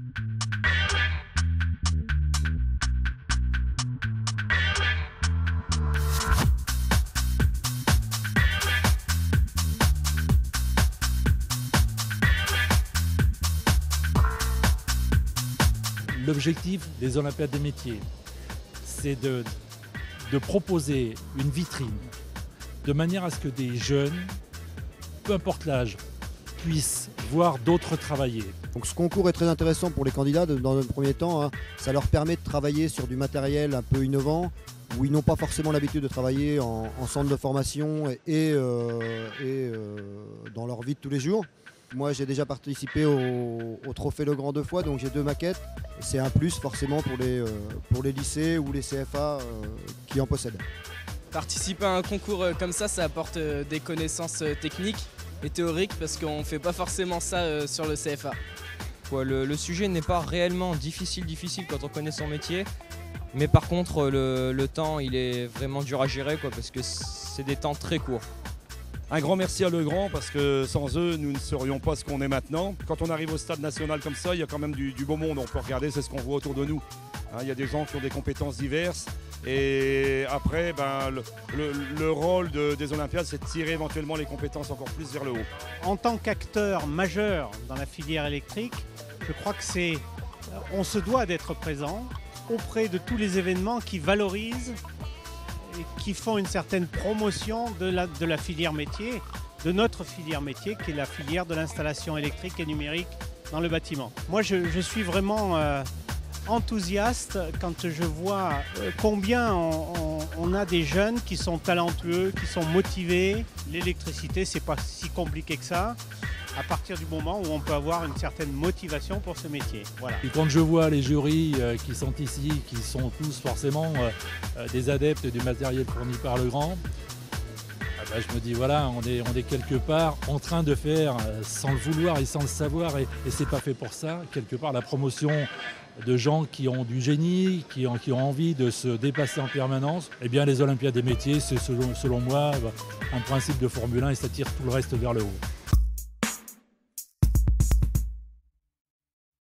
L'objectif des Olympiades des métiers, c'est de proposer une vitrine de manière à ce que des jeunes, peu importe l'âge, puissent voir d'autres travailler. Donc ce concours est très intéressant pour les candidats dans un premier temps, hein. Ça leur permet de travailler sur du matériel un peu innovant, où ils n'ont pas forcément l'habitude de travailler en centre de formation et dans leur vie de tous les jours. Moi j'ai déjà participé au Trophée Legrand 2 fois, donc j'ai 2 maquettes. C'est un plus forcément pour les lycées ou les CFA qui en possèdent. Participer à un concours comme ça apporte des connaissances techniques et théoriques parce qu'on ne fait pas forcément ça sur le CFA. Le sujet n'est pas réellement difficile quand on connaît son métier, mais par contre le temps il est vraiment dur à gérer parce que c'est des temps très courts. Un grand merci à Legrand parce que sans eux, nous ne serions pas ce qu'on est maintenant. Quand on arrive au stade national comme ça, il y a quand même du beau monde. On peut regarder, c'est ce qu'on voit autour de nous. Il y a des gens qui ont des compétences diverses. Et après, le rôle des Olympiades, c'est de tirer éventuellement les compétences encore plus vers le haut. En tant qu'acteur majeur dans la filière électrique, je crois que on se doit d'être présent auprès de tous les événements qui valorisent qui font une certaine promotion de la filière métier, de notre filière métier, qui est la filière de l'installation électrique et numérique dans le bâtiment. Moi, je suis vraiment enthousiaste quand je vois combien on a des jeunes qui sont talentueux, qui sont motivés. L'électricité, c'est pas si compliqué que ça, à partir du moment où on peut avoir une certaine motivation pour ce métier. Voilà. Et quand je vois les jurys qui sont ici, qui sont tous forcément des adeptes du matériel fourni par Legrand, je me dis voilà, on est quelque part en train de faire, sans le vouloir et sans le savoir, et c'est pas fait pour ça, quelque part la promotion de gens qui ont du génie, qui ont envie de se dépasser en permanence. Eh bien les Olympiades des métiers, c'est selon moi un principe de Formule 1 et ça tire tout le reste vers le haut.